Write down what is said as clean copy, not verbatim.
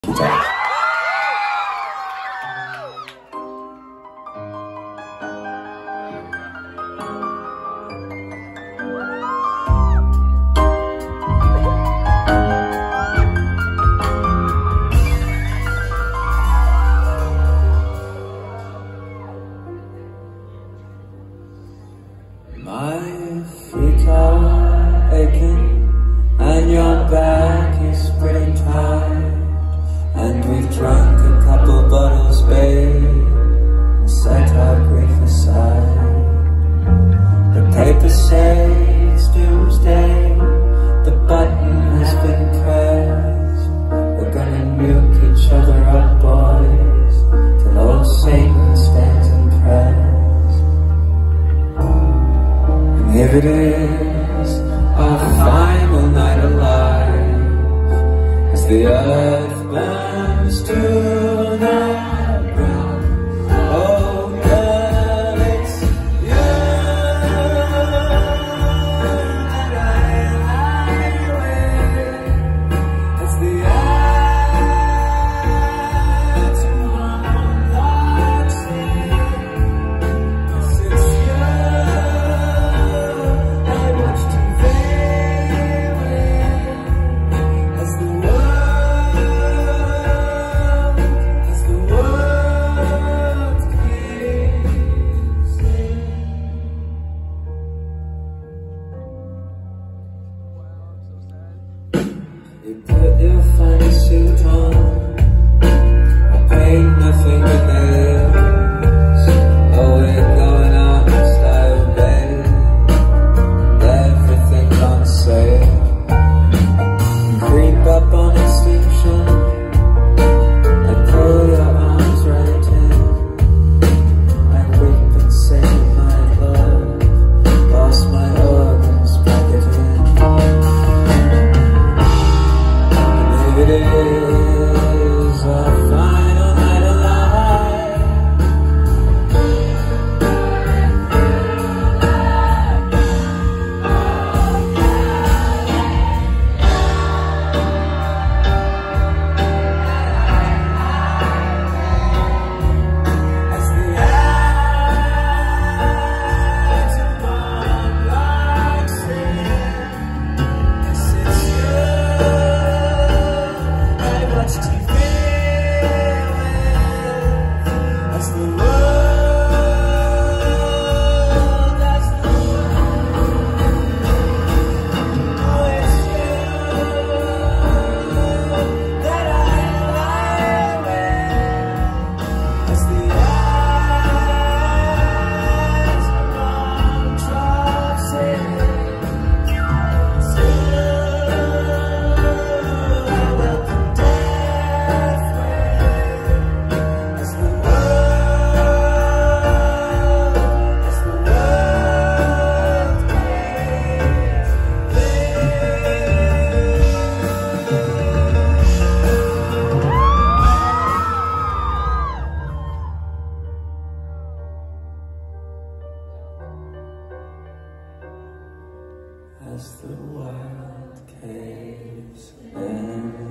My feet are aching and your back is pretty tight, and we've drunk a couple bottles, babe, and set our grief aside. The papers say it's doomsday, the button has been pressed. We're gonna nuke each other up, boys, till old Satan stands impressed. If it is our final night alive, as the earth burns to the ground, oh girl, it's you that I lie with, as the atom locks in, 'cause it's you. You put your funny suit on, I paint my fingernails. Oh, we're going out in style, babe, everything's on sale. You creep up on extinction, I pull your arms right in. I weep and say my love, lost my organs back again. It is our final night alive. As the atom locks in, 'cause it's you. Watch TV with, as the world, as the world, oh, it's you that I lie with, as the atom drops in. It's you I welcome death with, as the world as the world caves in.